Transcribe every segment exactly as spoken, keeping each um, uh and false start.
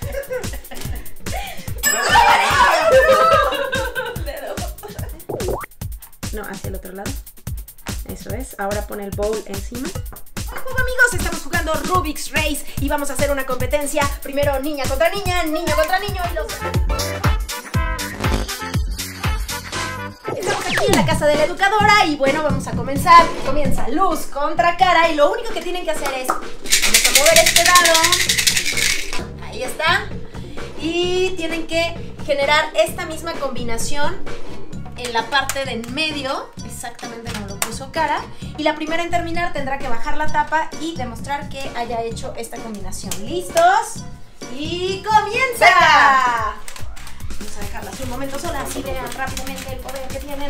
No, hacia el otro lado. Eso es. Ahora pon el bowl encima. Hola amigos, estamos jugando Rubik's Race y vamos a hacer una competencia. Primero niña contra niña, niño contra niño y los... Estamos aquí en la casa de la educadora y bueno, vamos a comenzar. Comienza Luz contra Cara y lo único que tienen que hacer es... Vamos a mover este dado. Ahí está. Y tienen que generar esta misma combinación en la parte de en medio, exactamente como lo puso Cara. Y la primera en terminar tendrá que bajar la tapa y demostrar que haya hecho esta combinación. ¿Listos? ¡Y comienza! Vamos a dejarlas un momento sola, así vean rápidamente el poder que tienen.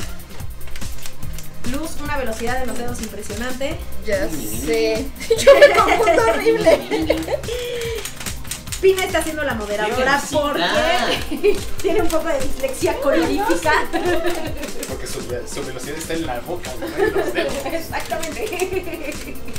Luz, una velocidad de los dedos impresionante. Ya sé. Yo me confundo horrible. Pina está siendo la moderadora porque tiene un poco de dislexia colorífica. Porque su, su velocidad está en la boca, no en los dedos. Exactamente.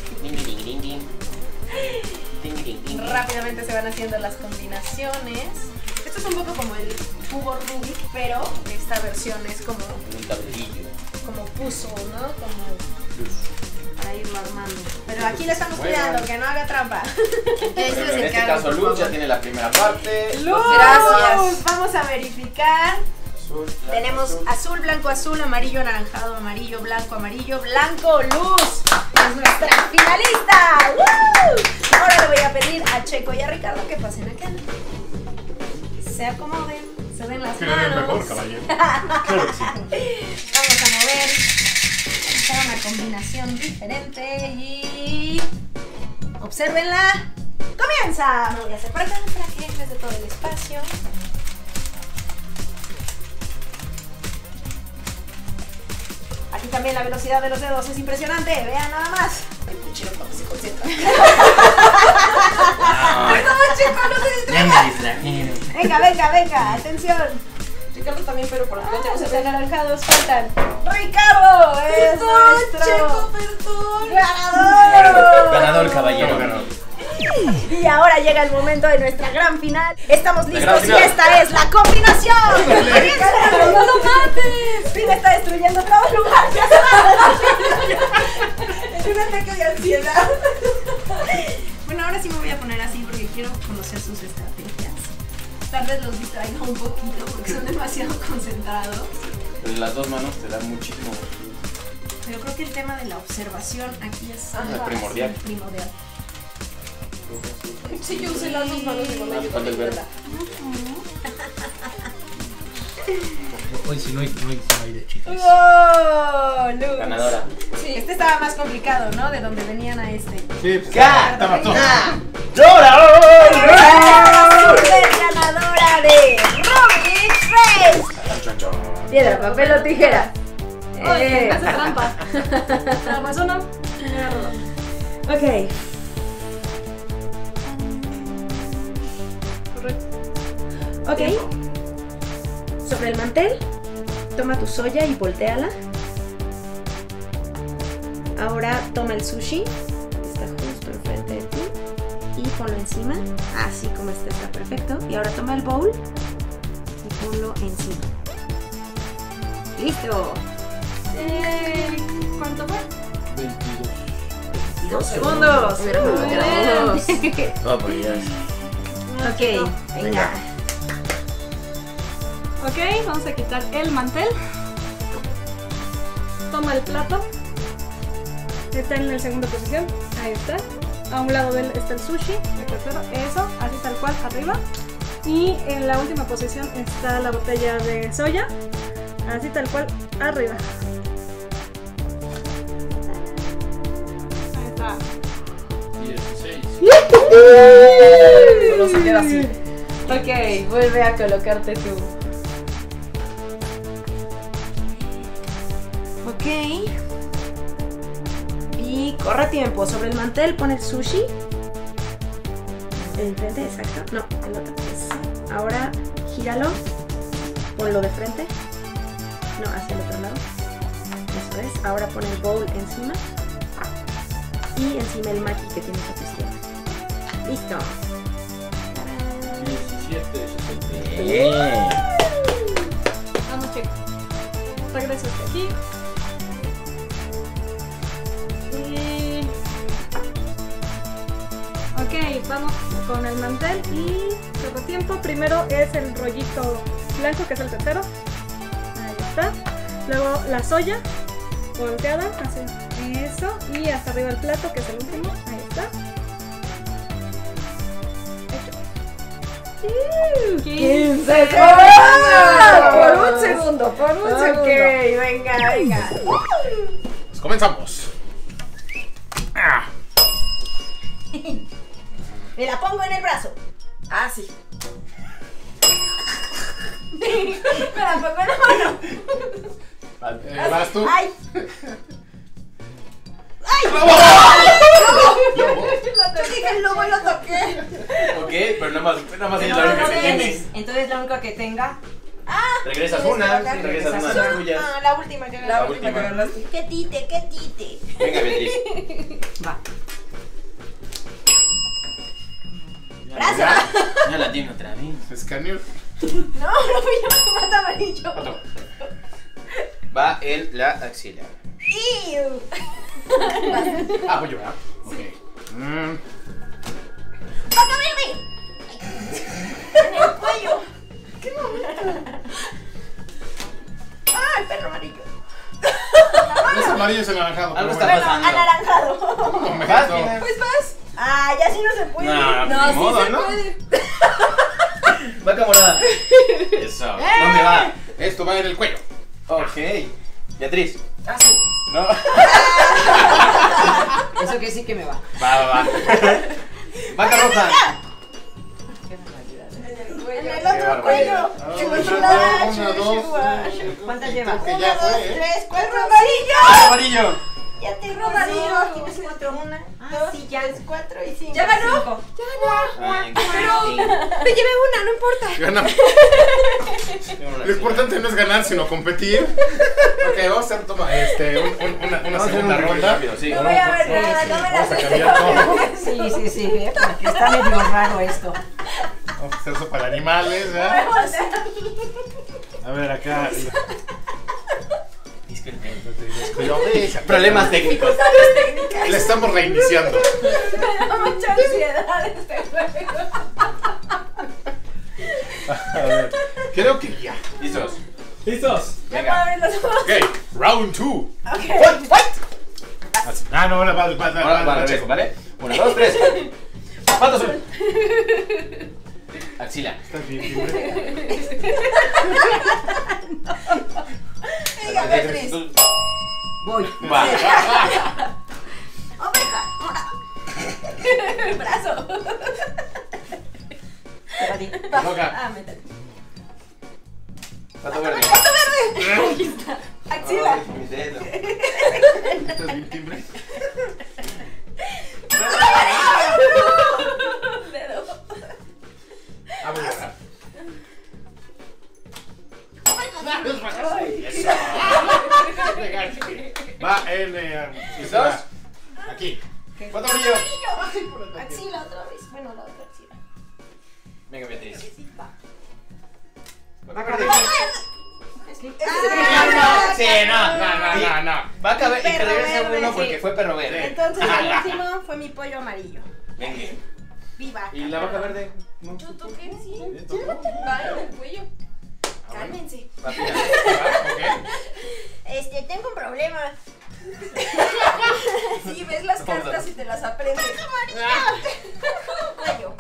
Rápidamente se van haciendo las combinaciones. Esto es un poco como el cubo Rubik, pero esta versión es como un tablerillo. Como puso, ¿no? Como para irlo armando. Pero aquí le estamos cuidando, que no haga trampa. Bueno, en este caso Luz ya tiene la primera parte. Luz, gracias. Vamos a verificar. Azul, blanco, Tenemos azul. azul, blanco, azul, amarillo, anaranjado, amarillo, blanco, amarillo, blanco. Luz es nuestra finalista. ¡Woo! Ahora le voy a pedir a Checo y a Ricardo que pasen acá. Se acomoden, se den las Pero manos. es mejor, caballero. Claro que sí. Vamos a mover. Hacer una combinación diferente y... obsérvenla. ¡Comienza! Me voy a hacer por acá para que les dé todo el espacio. Aquí también la velocidad de los dedos es impresionante. Vean nada más. El puchero cuando se concentra. Perdón, Checo, no se distraigan. Venga, venga, venga. Atención. Ricardo también, pero por lo Ah, menos los se ven. anaranjados faltan. ¡Ricardo! ¡Es Perdón, nuestro Checo, perdón. ganador! Ganador, caballero. Y ahora llega el momento de nuestra gran final. Estamos listos gran y final. esta es la combinación. ¡No lo mates! Pina está destruyendo todo el lugar. Es un ataque de ansiedad. Bueno, ahora sí me voy a poner así porque quiero conocer sus estrategias. Tal vez los distraiga un poquito porque son demasiado concentrados. Pero las dos manos te dan muchísimo. Pero creo que el tema de la observación aquí es Ajá, primordial. primordial. Si yo usé las dos manos y no me ayudó Falta el verbo. Hoy sí no hay, no hay, no hay de chicas. ¡Oh, Luz! Ganadora. Sí. Este estaba más complicado, ¿no? De donde venían a este. Sí, pues ¡Ya! estaba todo. ¡Llora! ¡Super ganadora de Rubik's Race! Piedra, papel o tijera. Oye, Eh. hace trampa. ¿Trampas o no? Ok. Ok. Sobre el mantel, toma tu soya y voltéala. Ahora toma el sushi, está justo enfrente de ti, y ponlo encima, así como este está perfecto. Y ahora toma el bowl y ponlo encima. ¡Listo! Eh, ¿Cuánto fue? veintidós. Dos segundos. Vamos. No, pues ya. Ok, venga. Ok, vamos a quitar el mantel. Toma el plato. Está en la segunda posición. Ahí está. A un lado de él está el sushi. El tercero, eso, así tal cual, arriba. Y en la última posición está la botella de soya. Así tal cual, arriba. Ahí está. dieciséis. Solo se queda así. Ok, vuelve a colocarte tú. Ok. Y corre tiempo. Sobre el mantel pon el sushi. El enfrente, exacto. No, el otro. Es. Ahora gíralo. Ponlo de frente. No, hacia el otro lado. Eso es. Ahora pon el bowl encima. Y encima el maqui que tienes a tu izquierda. Listo. ¡Tarán! siete, setenta. Bien. Vamos, chicos. Regreso hasta aquí. Y... ok, vamos con el mantel y todo tiempo. Primero es el rollito blanco, que es el tercero. Ahí está. Luego la soya volteada, así. Eso. Y hasta arriba el plato, que es el último. Ahí está. Hecho. quince segundos. Por un segundo, por un segundo. Ok, venga, venga. Pues comenzamos. Ah. Me la pongo en el brazo. Ah, sí. Me la pongo en la mano. Eh, ¿Vas tú? ¡Ay! ¡Ay! ¡Lobo! Lo toqué, el lobo lo toqué. Ok, pero nada más, nada más ella No, es la no única que tiene. tienes. Entonces la única que tenga. Ah, Regresas tienes que una, tocar. sí, regresas una de las tuyas. Ah, la última que La agarraste. última que agarraste. ¡Qué tite, qué tite! Venga, Beatriz. Va. ¡Brazo! Ya la tiene otra vez. Escaneo. No, no fui yo, mata amarillo. Otro. Va en la axila. ¡Iu! Ah, voy yo, ¿verdad? Ok. Mm. ¡Vaca verde! En el cuello. ¡Qué momento! ¡Ah, el perro amarillo! No es amarillo, es anaranjado. Algo pero está bueno. pasando. Anaranjado. Un momento. Vas, Pina. Pues vas. Ah, ya sí no se puede. No, No, ni sí modo, se ¿no? puede. Vaca morada. Eso. ¿Dónde va? Esto va en el cuello. Ok. Beatriz. Ah, sí. No. Eso que sí que me va. Va, va, va. Vaca roja. En el Qué otro cuello. barbaridad. En el Ah, otro una, lado. dos, ¿Cuántas Creo lleva? que ya Una, dos, fue, ¿eh? tres, cuatro, amarillo. Amarillo. Ya te No, amarillo. no. Tienes cuatro. Una, Ah, dos, sí, ya. tres, cuatro y cinco. ¿Ya ganó? Cinco. Ay, Pero sí. me llevé una, no importa. Ganamos. Lo importante no es ganar, sino competir. Ok, vamos a hacer toma, este, un- un- una, una Vamos a hacer segunda un recuento ronda. rápido, sí. No voy a ver Sí, nada, sí. no me la Vamos a sé. cambiar todo. Sí, sí, sí, ¿eh? Porque está medio raro esto. Vamos a hacer eso para animales, ¿verdad? A ver, acá. Disculpen. Problemas técnicos. Le estamos reiniciando. Me da mucha ansiedad este juego. A ver, creo que ya. ¿Listos? ¿Listos? Ya puedo Venga. abrir los ojos. Ok, round two. Ok. Ah, no, ahora va, va, va, Ahora va, va, va, revés, chico. ¿vale? Uno, dos, tres. Pato azul. Axila. ¿Estás bien, timbre? Venga, Beatriz. Tú- Voy. Va. Oveja, morada. Brazo. Para ti. Roca. Ah, métete. Pato verde. ¡Pato verde! Axila. Ay, mi dedo. ¿Estás bien, timbre? Dedo. Ah, voy a ganar. Va en. Eh, ¿Listos? Aquí. Pato amarillo. Axila otra vez. Bueno, la otra axila. Venga, Beatriz. Va. Pato verde. Ah, Sí, no, no, no, no, no. Va a caber y que Perro regrese verde, uno sí. porque fue perro verde. Entonces el último fue mi pollo amarillo. Venga. Viva. ¿Y la vaca verde? No. Yo toqué, sí. Va, Va en el cuello. Cálmense. Va, Pina. ok. Este, tengo un problema. Sí, ves las cartas y te las aprendes. ¡Amarilla! Cuello.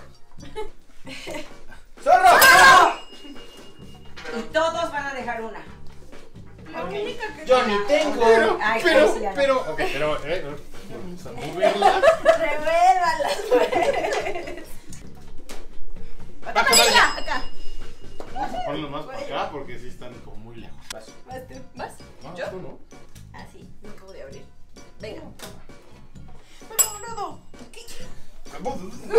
¡Zorro! Y todos van a dejar una. La única que Yo ni tengo. Ay, Pero, pues, ya no. pero, ok, pero, eh, vamos a moverla. Revuélvalas, pues. Va, Amarilla, acá. Vamos a ponerlo más para acá porque sí están como muy lejos. Vas. ¿Vas tú? ¿Vas? No, ¿Yo? tú no. Ah, sí, no acabo de abrir. Venga. No, no, no. Dos,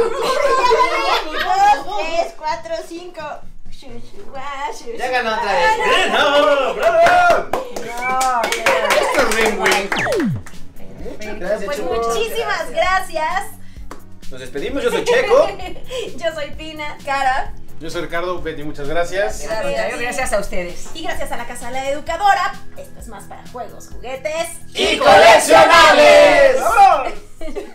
tres, cuatro, cinco. Shu, shu, gua, shu, Ya shu, ganó gua. otra vez. ¡Bien! ¡Bravo! ¡Bravo! No, qué Esto es ring wing. Muchas gracias, Pues chicos. muchísimas gracias. Nos despedimos, yo soy Checo. Yo soy Tina, Cara. Yo soy Ricardo, Betty, muchas gracias. Gracias, gracias a ustedes. Y gracias a la Casa de la Educadora, esto es más para juegos, juguetes ¡Y coleccionables! ¡Vámonos!